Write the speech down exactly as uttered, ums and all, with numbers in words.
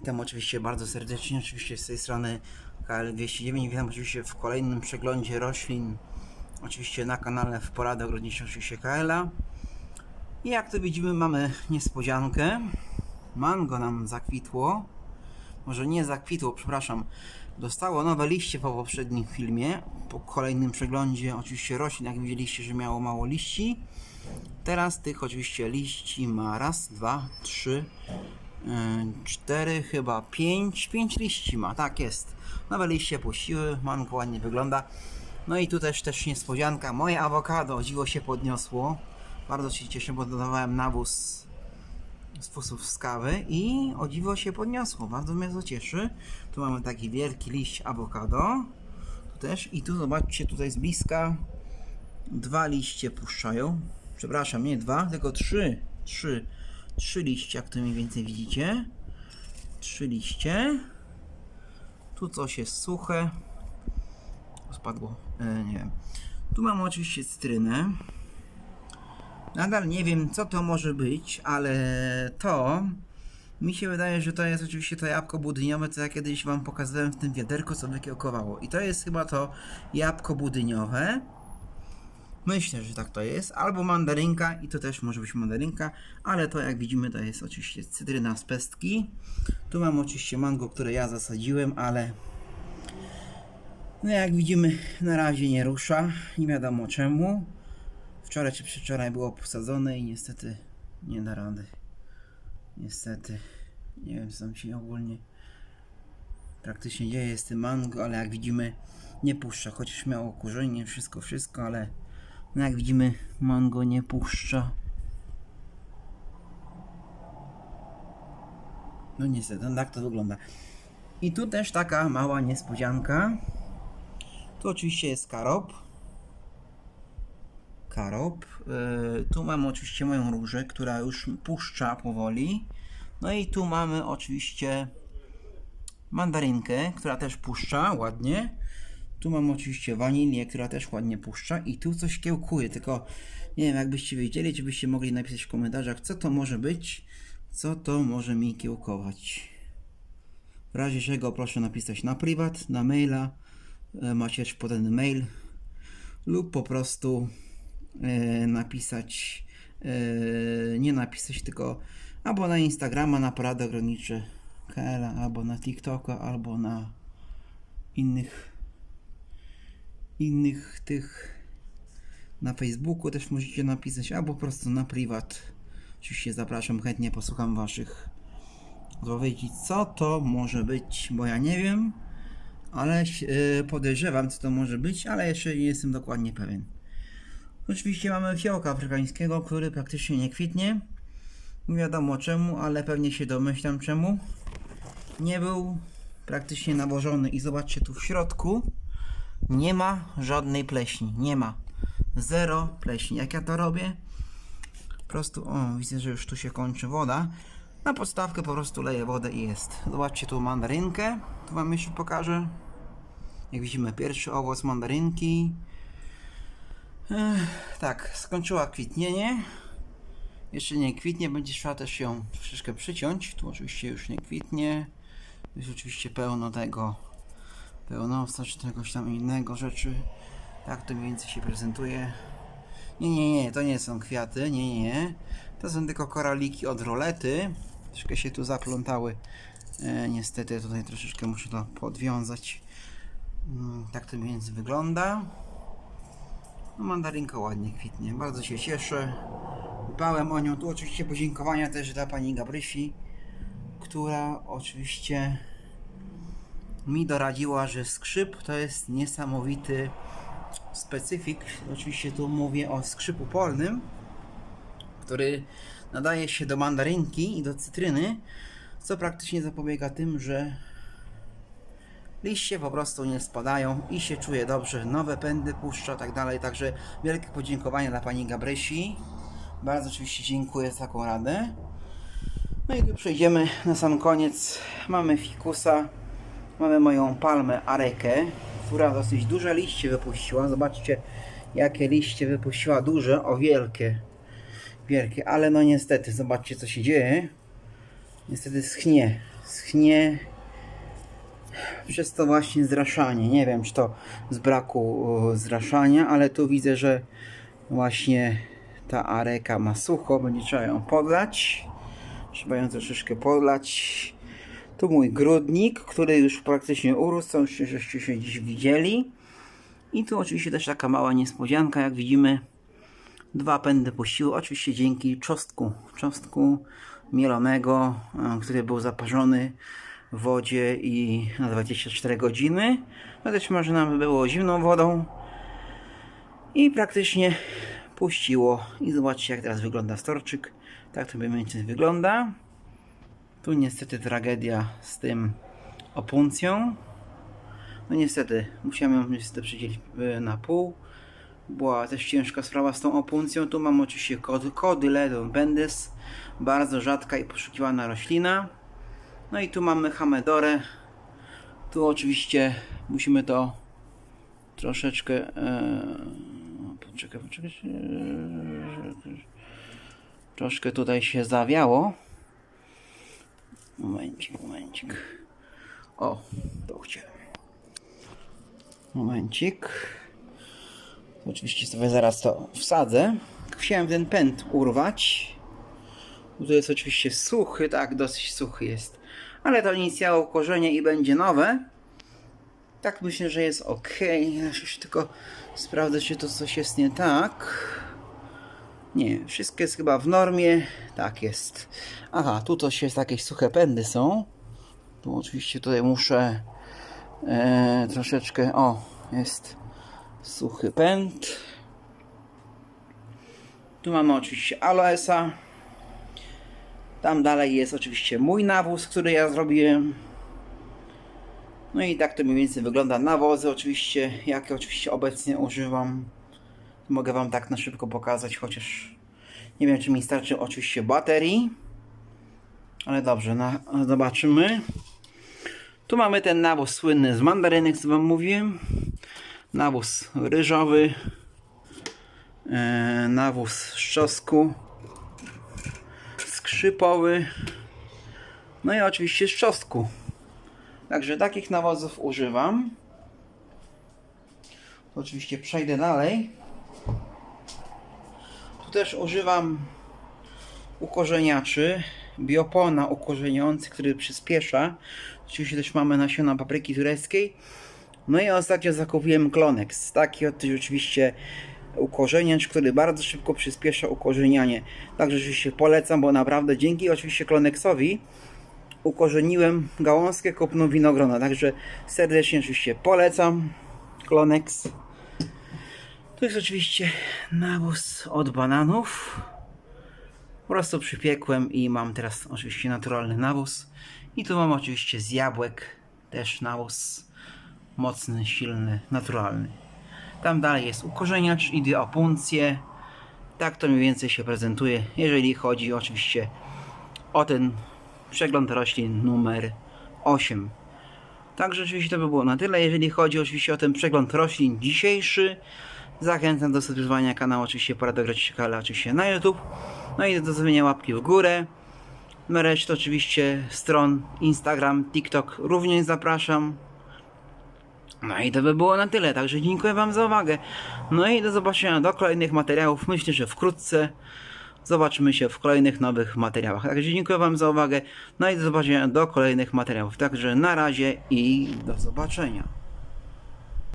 Witam oczywiście bardzo serdecznie, oczywiście z tej strony K L dwieście dziewięć. Witam oczywiście w kolejnym przeglądzie roślin, oczywiście na kanale w Porady Ogrodnicze oczywiście K L a. I jak to widzimy, mamy niespodziankę. Mango nam zakwitło, może nie zakwitło, przepraszam, dostało nowe liście po poprzednim filmie, po kolejnym przeglądzie oczywiście roślin, jak widzieliście, że miało mało liści. Teraz tych oczywiście liści ma raz, dwa, trzy, cztery, chyba pięć, pięć liści ma, tak jest. Nowe liście puściły, mango ładnie wygląda. No i tu też też niespodzianka, moje awokado o dziwo się podniosło. Bardzo się cieszę, bo dodawałem nawóz z fusów z kawy i o dziwo się podniosło, bardzo mnie to cieszy. Tu mamy taki wielki liść awokado, tu też, i tu zobaczcie, tutaj z bliska dwa liście puszczają. Przepraszam, nie dwa, tylko trzy, trzy, trzy liście, jak to mniej więcej widzicie. Trzy liście. Tu coś jest suche. Spadło, e, nie wiem. Tu mamy oczywiście cytrynę. Nadal nie wiem, co to może być, ale to mi się wydaje, że to jest oczywiście to jabłko budyniowe, co ja kiedyś wam pokazałem w tym wiaderku, co wykiełkowało. I to jest chyba to jabłko budyniowe. Myślę, że tak to jest. Albo mandarynka, i to też może być mandarynka, ale to, jak widzimy, to jest oczywiście cytryna z pestki. Tu mam oczywiście mango, które ja zasadziłem, ale no jak widzimy, na razie nie rusza. Nie wiadomo czemu. Wczoraj czy przedwczoraj było posadzone i niestety nie da rady. Niestety. Nie wiem, co tam się ogólnie praktycznie dzieje z tym mango, ale jak widzimy, nie puszcza. Chociaż miało korzenie, wszystko, wszystko, ale no jak widzimy, mango nie puszcza. No niestety, no tak to wygląda. I tu też taka mała niespodzianka. Tu oczywiście jest karop. Karop. Yy, tu mamy oczywiście moją różę, która już puszcza powoli. No i tu mamy oczywiście mandarynkę, która też puszcza ładnie. Tu mam oczywiście wanilię, która też ładnie puszcza, i tu coś kiełkuje, tylko nie wiem, jakbyście wiedzieli, czy byście mogli napisać w komentarzach, co to może być, co to może mi kiełkować. W razie czego proszę napisać na prywat, na maila, macie też podany mail, lub po prostu e, napisać, e, nie napisać, tylko albo na Instagrama, na Porady Ogrodnicze K L a, albo na TikToka, albo na innych innych tych, na Facebooku też możecie napisać, albo po prostu na prywat. Oczywiście zapraszam, chętnie posłucham waszych odpowiedzi, co to może być, bo ja nie wiem, ale yy, podejrzewam, co to może być, ale jeszcze nie jestem dokładnie pewien. Oczywiście mamy fiołka afrykańskiego, który praktycznie nie kwitnie. Nie wiadomo czemu, ale pewnie się domyślam czemu. Nie był praktycznie nawożony i zobaczcie, tu w środku nie ma żadnej pleśni, nie ma, zero pleśni. Jak ja to robię? Po prostu, o, widzę, że już tu się kończy woda. Na podstawkę po prostu leję wodę i jest. Zobaczcie tu mandarynkę, tu wam jeszcze pokażę. Jak widzimy, pierwszy owoc mandarynki. Ech, tak, skończyła kwitnienie. Jeszcze nie kwitnie, będzie trzeba też ją troszeczkę przyciąć. Tu oczywiście już nie kwitnie. Jest oczywiście pełno tego, pełnowca czy czegoś tam innego rzeczy. Tak to mniej więcej się prezentuje. Nie, nie, nie, to nie są kwiaty, nie, nie, nie. To są tylko koraliki od rolety. Troszkę się tu zaplątały. E, niestety tutaj troszeczkę muszę to podwiązać. Mm, tak to mniej więcej wygląda. No, mandarynka ładnie kwitnie, bardzo się cieszę. Dbałem o nią. Tu oczywiście podziękowania też dla pani Gabrysi, która oczywiście mi doradziła, że skrzyp to jest niesamowity specyfik. Oczywiście tu mówię o skrzypu polnym, który nadaje się do mandarynki i do cytryny, co praktycznie zapobiega tym, że liście po prostu nie spadają i się czuje dobrze, nowe pędy puszcza, tak dalej. Także wielkie podziękowania dla pani Gabrysi. Bardzo oczywiście dziękuję za taką radę. No i tu przejdziemy na sam koniec. Mamy fikusa, mamy moją palmę arekę, która dosyć duże liście wypuściła. Zobaczcie, jakie liście wypuściła, duże, o wielkie, wielkie, ale no niestety, zobaczcie, co się dzieje. Niestety schnie, schnie przez to właśnie zraszanie. Nie wiem, czy to z braku zraszania, ale tu widzę, że właśnie ta areka ma sucho, będzie trzeba ją podlać. Trzeba ją troszeczkę podlać. Tu mój grudnik, który już praktycznie urósł, co żeście się dziś widzieli. I tu oczywiście też taka mała niespodzianka, jak widzimy, dwa pędy puściły, oczywiście dzięki czosnku, czosnku mielonego, który był zaparzony w wodzie i na dwadzieścia cztery godziny. No też może nam było zimną wodą i praktycznie puściło. I zobaczcie, jak teraz wygląda storczyk. Tak to mniej więcej wygląda. Tu niestety tragedia z tym opuncją. No niestety, musiałem ją niestety przydzielić na pół. Była też ciężka sprawa z tą opuncją. Tu mam oczywiście kody, Cotyledon bendis. Bardzo rzadka i poszukiwana roślina. No i tu mamy Hamedorę. Tu oczywiście musimy to troszeczkę... E, poczekaj, poczekaj. E, troszkę tutaj się zawiało. Momencik, momencik. O, to chciałem. Momencik. Oczywiście sobie zaraz to wsadzę. Chciałem ten pęd urwać. Tu jest oczywiście suchy, tak, dosyć suchy jest. Ale to inicjało korzenie i będzie nowe. Tak myślę, że jest ok. Jeszcze tylko sprawdzę, czy to coś jest nie tak. Nie, wszystko jest chyba w normie. Tak jest. Aha, tu coś jest, jakieś suche pędy są. Tu oczywiście tutaj muszę e, troszeczkę... O, jest suchy pęd. Tu mamy oczywiście aloesa. Tam dalej jest oczywiście mój nawóz, który ja zrobiłem. No i tak to mniej więcej wygląda nawozy oczywiście, jakie oczywiście obecnie używam. Mogę wam tak na szybko pokazać, chociaż nie wiem, czy mi starczy oczywiście baterii. Ale dobrze, na, zobaczymy. Tu mamy ten nawóz słynny z mandarynek, co wam mówiłem. Nawóz ryżowy. E, nawóz z czosnku. Skrzypowy. No i oczywiście z czosnku. Także takich nawozów używam. To oczywiście przejdę dalej. Tu też używam ukorzeniaczy. Biopona ukorzeniający, który przyspiesza. Oczywiście też mamy nasiona papryki tureckiej. No i ostatnio zakupiłem Clonex. Taki oczywiście ukorzeniacz, który bardzo szybko przyspiesza ukorzenianie. Także oczywiście polecam, bo naprawdę dzięki oczywiście Clonexowi ukorzeniłem gałązkę kopną winogrona. Także serdecznie oczywiście polecam Clonex. To jest oczywiście nawóz od bananów. Po prostu przypiekłem i mam teraz oczywiście naturalny nawóz. I tu mam oczywiście z jabłek też nawóz mocny, silny, naturalny. Tam dalej jest ukorzeniacz, idę opuncję. Tak to mniej więcej się prezentuje, jeżeli chodzi oczywiście o ten przegląd roślin numer osiem. Także oczywiście to by było na tyle, jeżeli chodzi oczywiście o ten przegląd roślin dzisiejszy. Zachęcam do subskrybowania kanału oczywiście Porady Agroćwiercieka oczywiście na YouTube. No i do zostawienia łapki w górę. Na resztę oczywiście stron Instagram, TikTok również zapraszam. No i to by było na tyle, także dziękuję wam za uwagę. No i do zobaczenia do kolejnych materiałów. Myślę, że wkrótce zobaczymy się w kolejnych nowych materiałach. Także dziękuję wam za uwagę. No i do zobaczenia do kolejnych materiałów. Także na razie i do zobaczenia.